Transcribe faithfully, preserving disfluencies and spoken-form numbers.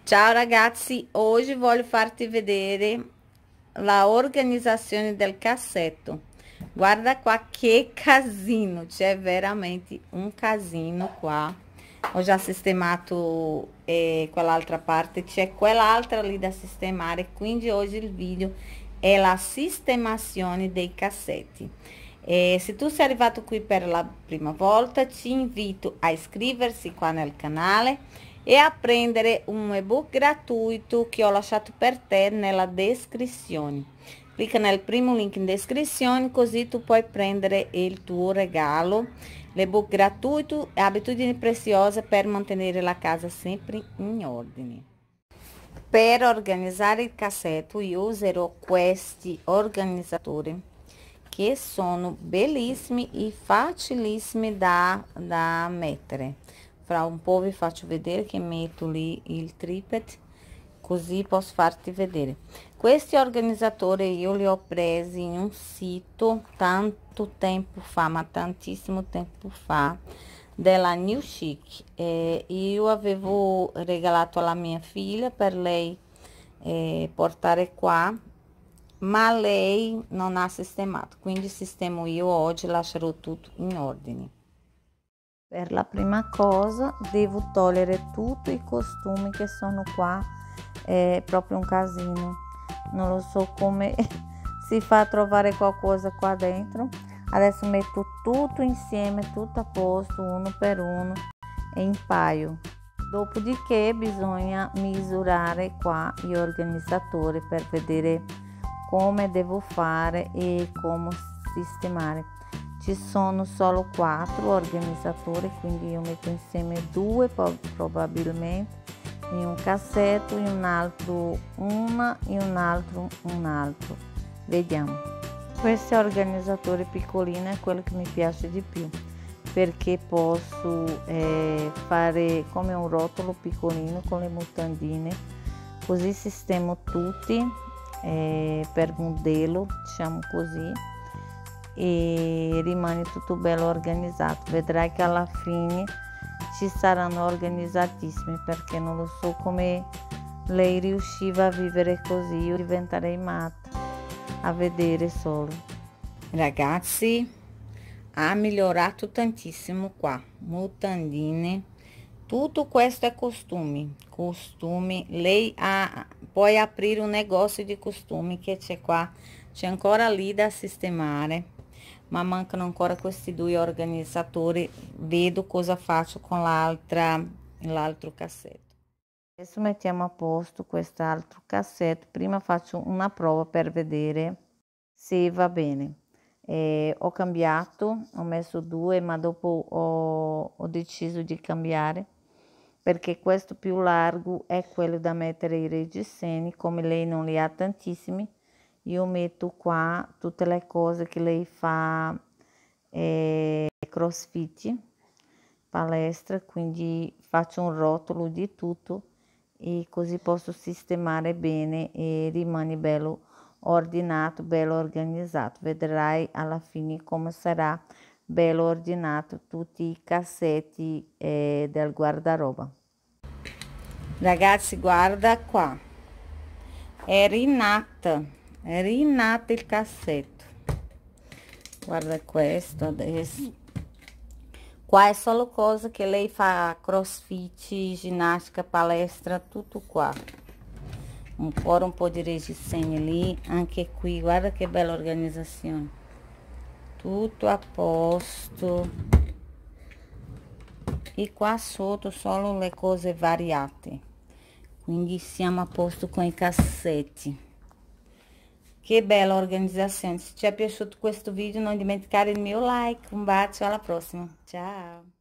Ciao ragazzi, oggi voglio farti vedere la organizzazione del cassetto. Guarda qua che casino, c'è veramente un casino qua. Ho già sistemato eh, quell'altra parte, c'è quell'altra lì da sistemare, quindi oggi il video è la sistemazione dei cassetti. E se tu sei arrivato qui per la prima volta, ti invito a iscriversi qua nel canale e a prendere un ebook gratuito che ho lasciato per te nella descrizione. Clicca nel primo link in descrizione così tu puoi prendere il tuo regalo, l'ebook gratuito e abitudini preziose per mantenere la casa sempre in ordine. Per organizzare il cassetto io userò questi organizzatori che sono bellissimi e facilissimi da, da mettere. Fra un po' vi faccio vedere che metto lì il tripod, così posso farti vedere. Questi organizzatori io li ho presi in un sito tanto tempo fa, ma tantissimo tempo fa, della New Chic. Eh, io avevo regalato alla mia figlia per lei eh, portare qua, ma lei non ha sistemato, quindi sistemo io oggi, lascerò tutto in ordine. Per la prima cosa devo togliere tutti i costumi che sono qua, è proprio un casino, non lo so come si fa a trovare qualcosa qua dentro. Adesso metto tutto insieme, tutto a posto, uno per uno e impaio. Dopodiché bisogna misurare qua gli organizzatori per vedere come devo fare e come sistemare. Ci sono solo quattro organizzatori, quindi io metto insieme due probabilmente in un cassetto, in un altro una, in un altro un altro. Vediamo. Questi organizzatori piccolini è quello che mi piace di più, perché posso eh, fare come un rotolo piccolino con le mutandine, così sistemo tutti eh, per modello, diciamo così, e rimane tutto bello organizzato. Vedrai che alla fine ci saranno organizzatissimi, perché non lo so come lei riusciva a vivere così, io diventerei matta a vedere solo. Ragazzi, ha migliorato tantissimo qua, mutandine, tutto questo è costumi, costumi. Lei ha, puoi aprire un negozio di costumi che c'è qua, c'è ancora lì da sistemare, ma mancano ancora questi due organizzatori. Vedo cosa faccio con l'altra, l'altro cassetto. Adesso mettiamo a posto quest'altro cassetto. Prima faccio una prova per vedere se va bene. Eh, ho cambiato, ho messo due, ma dopo ho, ho deciso di cambiare, perché questo più largo è quello da mettere i reggiseni. Come lei non li ha tantissimi, io metto qua tutte le cose che lei fa, eh, crossfit, palestra, quindi faccio un rotolo di tutto e così posso sistemare bene e rimane bello ordinato, bello organizzato. Vedrai alla fine come sarà bello ordinato tutti i cassetti eh, del guardaroba. Ragazzi, guarda qua, è rinata. È rinato il cassetto. Guarda questo adesso. Qua è solo cosa che lei fa, crossfit, ginnastica, palestra, tutto qua. Un po', un po' di reggiseni lì, anche qui, guarda che bella organizzazione. Tutto a posto. E qua sotto solo le cose variate. Quindi siamo a posto con i cassetti. Che bella organizzazione. Se ti è piaciuto questo video, non dimenticare il mio like. Un bacio, alla prossima. Ciao.